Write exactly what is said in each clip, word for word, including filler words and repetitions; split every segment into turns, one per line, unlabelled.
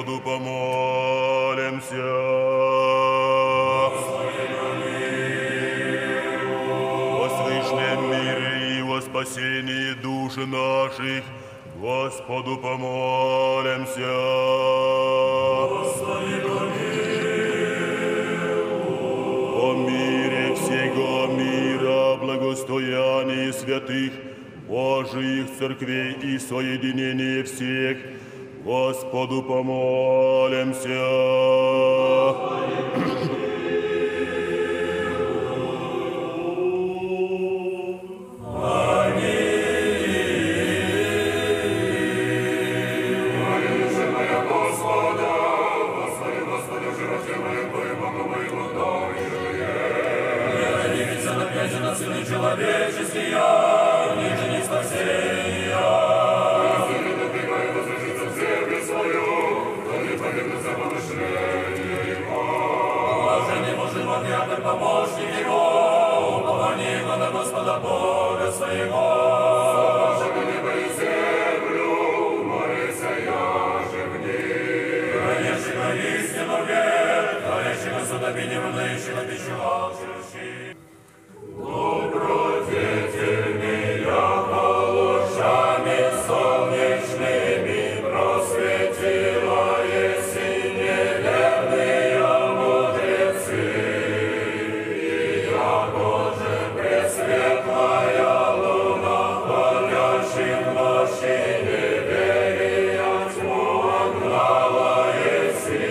Господу помолимся. О свышлем мире и о спасении душ наших Господу помолимся.
Господи,
о мире всего мира, благостоянии святых Божиих церквей и соединении всех Господу помолимся.
помощник его, упование его на Господа Бога своего. Боже, небо и землю, молися я же в них. Хранящего истину век, творящего судобине выносящего пищу алчущих. Добродетельный, яко лучами солнечными просветила еси неверные мудрецы, и яко же пресветлая луна, хвалящим ночи неверия тьму отгнала еси,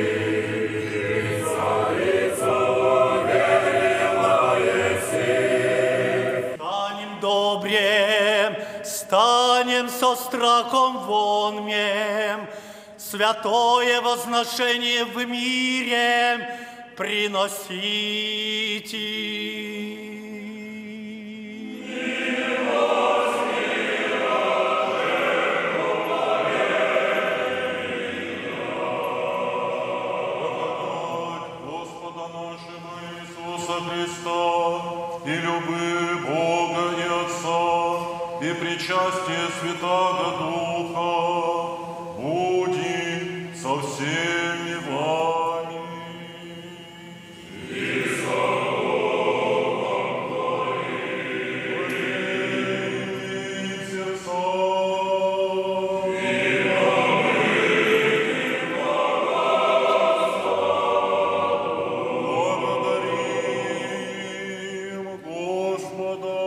и царицу уверила еси.
Станем добрем, станем со страхом вонмем, святое возношение в мире приносите.
Господа нашего Иисуса Христа, и любы Бога и Отца, и причастие Святаго Духа, буди со всеми вами. И со Богом твоим. Сердца. Благодарим Господа.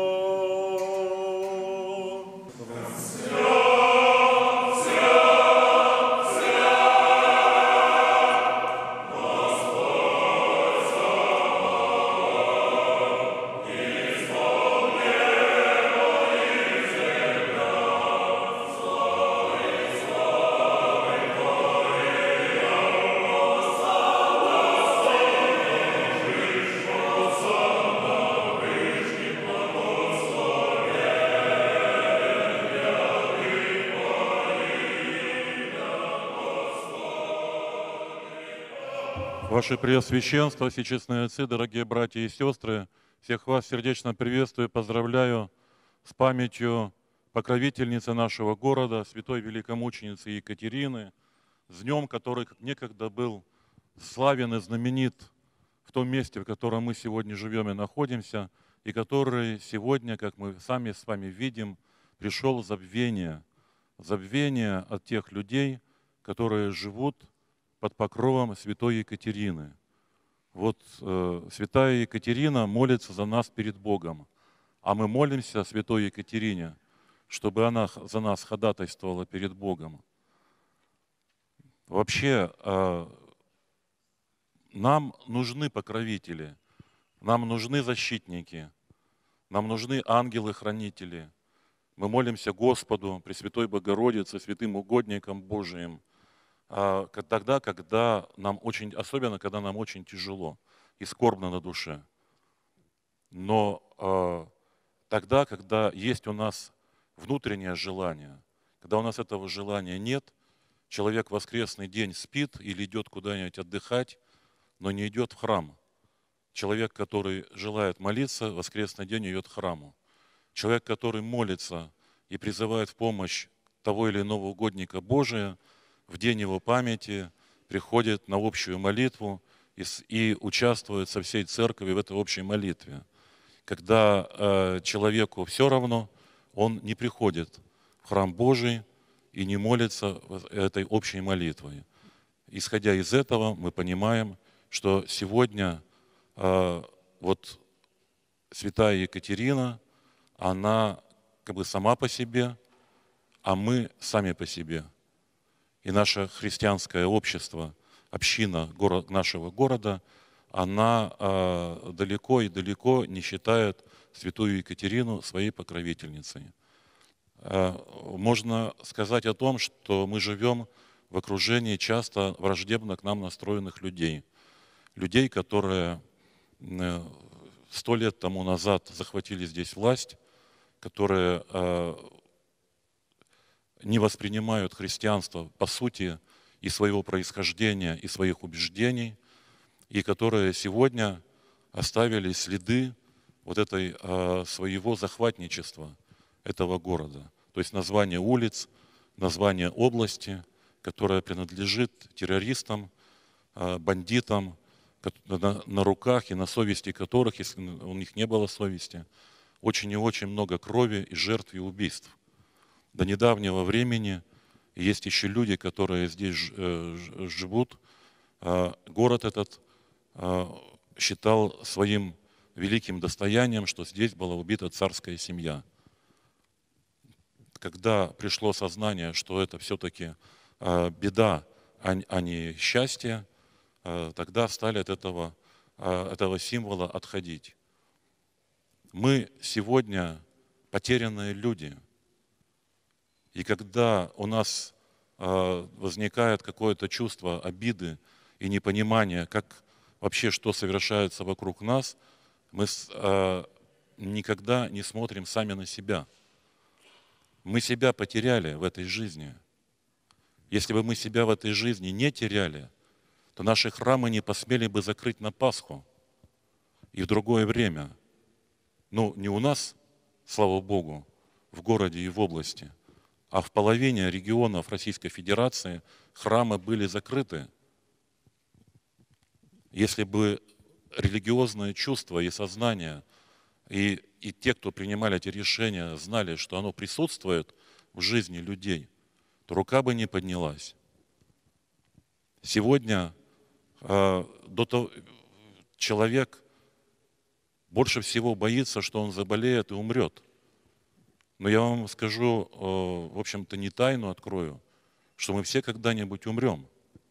Ваше Преосвященство, всечестные отцы, дорогие братья и сестры, всех вас сердечно приветствую и поздравляю с памятью покровительницы нашего города, святой великомученицы Екатерины, с днем, который как некогда был славен и знаменит в том месте, в котором мы сегодня живем и находимся, и который сегодня, как мы сами с вами видим, пришел в забвение, забвение от тех людей, которые живут под покровом святой Екатерины. Вот э, святая Екатерина молится за нас перед Богом, а мы молимся святой Екатерине, чтобы она за нас ходатайствовала перед Богом. Вообще, э, нам нужны покровители, нам нужны защитники, нам нужны ангелы-хранители. Мы молимся Господу, Пресвятой Богородице, святым угодникам Божиим, тогда, когда нам очень, особенно когда нам очень тяжело и скорбно на душе. Но э, тогда, когда есть у нас внутреннее желание, когда у нас этого желания нет, человек в воскресный день спит или идет куда-нибудь отдыхать, но не идет в храм. Человек, который желает молиться, в воскресный день идет к храму. Человек, который молится и призывает в помощь того или иного угодника Божия, в день его памяти приходит на общую молитву и, с- и участвует со всей церковью в этой общей молитве. Когда э, человеку все равно, он не приходит в храм Божий и не молится вот этой общей молитвой. Исходя из этого, мы понимаем, что сегодня э, вот святая Екатерина, она как бы сама по себе, а мы сами по себе. И наше христианское общество, община горо- нашего города, она э, далеко и далеко не считает святую Екатерину своей покровительницей. Э, можно сказать о том, что мы живем в окружении часто враждебно к нам настроенных людей. Людей, которые э, сто лет тому назад захватили здесь власть, которые э, не воспринимают христианство по сути и своего происхождения, и своих убеждений, и которые сегодня оставили следы вот этой э, своего захватничества этого города. То есть название улиц, название области, которая принадлежит террористам, э, бандитам, ко- на, на руках и на совести которых, если у них не было совести, очень и очень много крови и жертв и убийств. До недавнего времени есть еще люди, которые здесь ж- э, ж- живут. А, Город этот а, считал своим великим достоянием, что здесь была убита царская семья. Когда пришло сознание, что это все-таки а, беда, а н- а не счастье, а, тогда стали от этого, а, этого символа отходить. Мы сегодня потерянные люди. И когда у нас э, возникает какое-то чувство обиды и непонимания, как вообще что совершается вокруг нас, мы с- э, никогда не смотрим сами на себя. Мы себя потеряли в этой жизни. Если бы мы себя в этой жизни не теряли, то наши храмы не посмели бы закрыть на Пасху и в другое время. Ну, не у нас, слава Богу, в городе и в области, а в половине регионов Российской Федерации храмы были закрыты. Если бы религиозное чувство и сознание, и, и те, кто принимали эти решения, знали, что оно присутствует в жизни людей, то рука бы не поднялась. Сегодня э, до того, человек больше всего боится, что он заболеет и умрет. Но я вам скажу, э, в общем-то, не тайну открою, что мы все когда-нибудь умрем.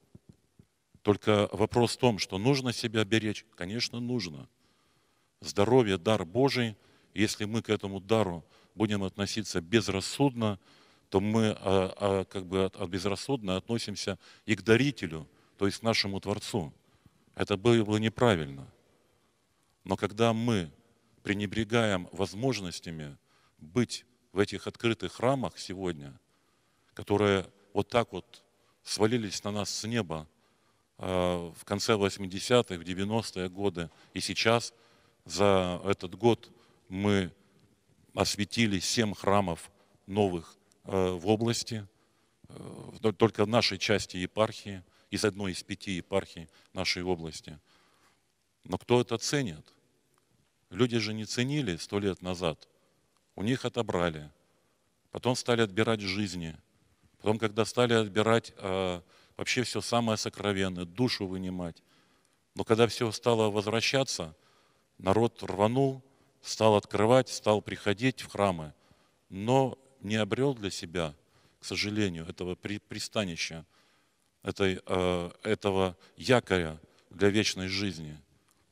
Только вопрос в том, что нужно себя беречь. Конечно, нужно. Здоровье – дар Божий. Если мы к этому дару будем относиться безрассудно, то мы а, а, как бы от, от безрассудно относимся и к дарителю, то есть к нашему Творцу. Это было бы неправильно. Но когда мы пренебрегаем возможностями быть в этих открытых храмах сегодня, которые вот так вот свалились на нас с неба э, в конце восьмидесятых, в девяностые годы, и сейчас за этот год мы осветили семь храмов новых э, в области, э, только в нашей части епархии, из одной из пяти епархий нашей области. Но кто это ценит? Люди же не ценили сто лет назад. У них отобрали. Потом стали отбирать жизни. Потом, когда стали отбирать э, вообще все самое сокровенное, душу вынимать. Но когда все стало возвращаться, народ рванул, стал открывать, стал приходить в храмы, но не обрел для себя, к сожалению, этого при- пристанища, этой, э, этого якоря для вечной жизни.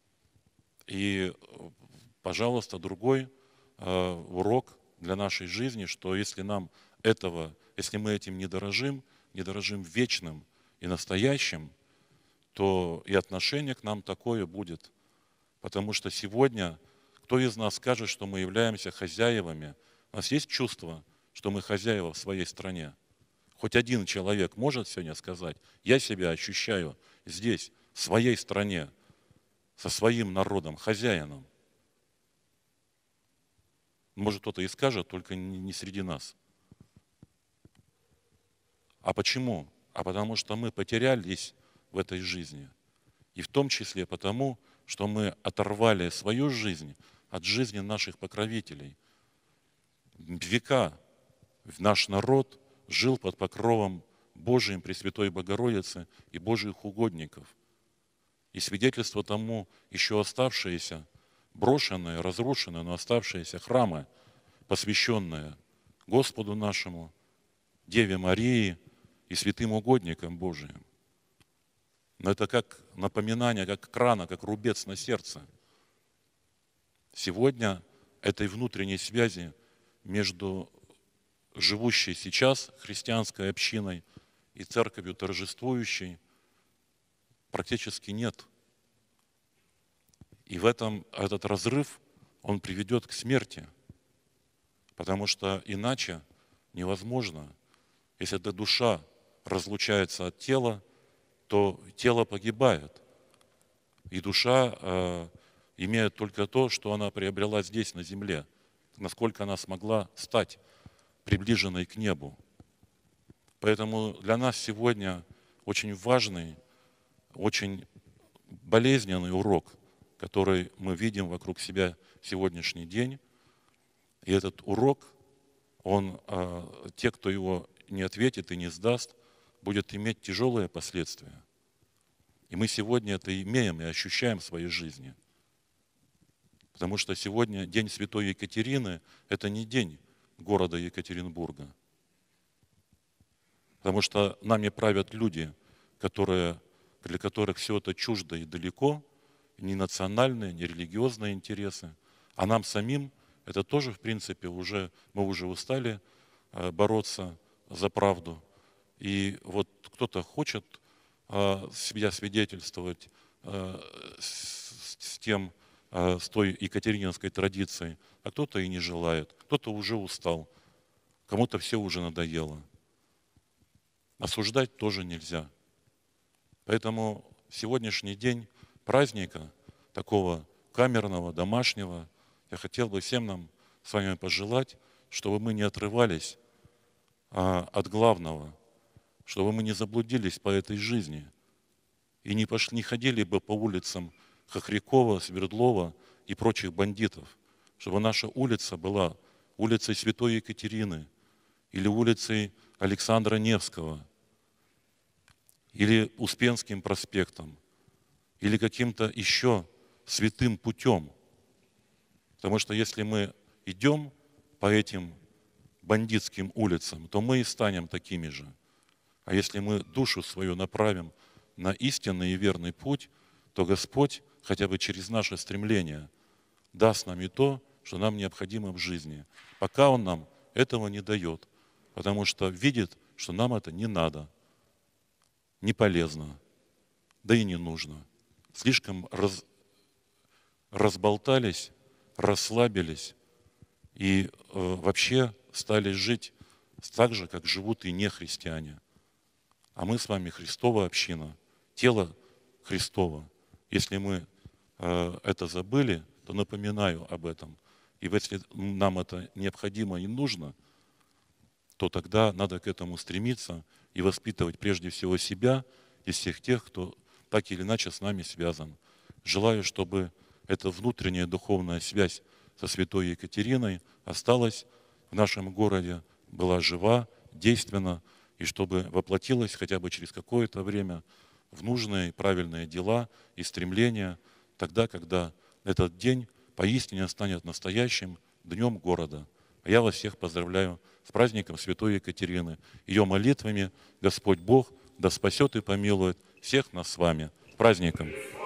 И, э, пожалуйста, другой э, урок для нашей жизни, что если нам этого, если мы этим не дорожим, не дорожим вечным и настоящим, то и отношение к нам такое будет. Потому что сегодня кто из нас скажет, что мы являемся хозяевами? У нас есть чувство, что мы хозяева в своей стране? Хоть один человек может сегодня сказать: я себя ощущаю здесь, в своей стране, со своим народом, хозяином. Может, кто-то и скажет, только не среди нас. А почему? а потому что мы потерялись в этой жизни. И в том числе потому, что мы оторвали свою жизнь от жизни наших покровителей. Века наш народ жил под покровом Божиим, Пресвятой Богородицы и Божьих угодников. И свидетельство тому еще оставшиеся, брошенные, разрушенные, но оставшиеся храмы, посвященные Господу нашему, Деве Марии и святым угодникам Божиим. Но это как напоминание, как крана, как рубец на сердце. Сегодня этой внутренней связи между живущей сейчас христианской общиной и церковью торжествующей практически нет. И в этом этот разрыв, он приведет к смерти, потому что иначе невозможно. Если эта душа разлучается от тела, то тело погибает. И душа э, имеет только то, что она приобрела здесь, на земле, насколько она смогла стать приближенной к небу. Поэтому для нас сегодня очень важный, очень болезненный урок, который мы видим вокруг себя в сегодняшний день. И этот урок, он, э, те, кто его не ответит и не сдаст, будет иметь тяжелые последствия. И мы сегодня это имеем и ощущаем в своей жизни. Потому что сегодня день Святой Екатерины – это не день города Екатеринбурга. Потому что нами правят люди, которые, для которых все это чуждо и далеко, ни национальные, ни религиозные интересы. А нам самим это тоже, в принципе, уже, мы уже устали бороться за правду. И вот кто-то хочет э, себя свидетельствовать э, с, с тем, э, с той екатерининской традицией, а кто-то и не желает, кто-то уже устал, кому-то все уже надоело. Осуждать тоже нельзя. Поэтому сегодняшний день праздника, такого камерного, домашнего, я хотел бы всем нам с вами пожелать, чтобы мы не отрывались а, от главного, чтобы мы не заблудились по этой жизни и не, пошли, не ходили бы по улицам Хохрякова, Свердлова и прочих бандитов, чтобы наша улица была улицей Святой Екатерины или улицей Александра Невского, или Успенским проспектом, или каким-то еще святым путем. Потому что если мы идем по этим бандитским улицам, то мы и станем такими же. А если мы душу свою направим на истинный и верный путь, то Господь хотя бы через наше стремление даст нам и то, что нам необходимо в жизни. Пока Он нам этого не дает, потому что видит, что нам это не надо, не полезно, да и не нужно. Слишком раз, разболтались, расслабились и э, вообще стали жить так же, как живут и нехристиане. А мы с вами Христова община, тело Христово. Если мы э, это забыли, то напоминаю об этом. И если нам это необходимо и нужно, то тогда надо к этому стремиться и воспитывать прежде всего себя и всех тех, кто так или иначе с нами связан. Желаю, чтобы эта внутренняя духовная связь со святой Екатериной осталась в нашем городе, была жива, действенна, и чтобы воплотилась хотя бы через какое-то время в нужные правильные дела и стремления, тогда, когда этот день поистине станет настоящим днем города. А я вас всех поздравляю с праздником Святой Екатерины. Ее молитвами Господь Бог да спасет и помилует всех нас с вами. С праздником!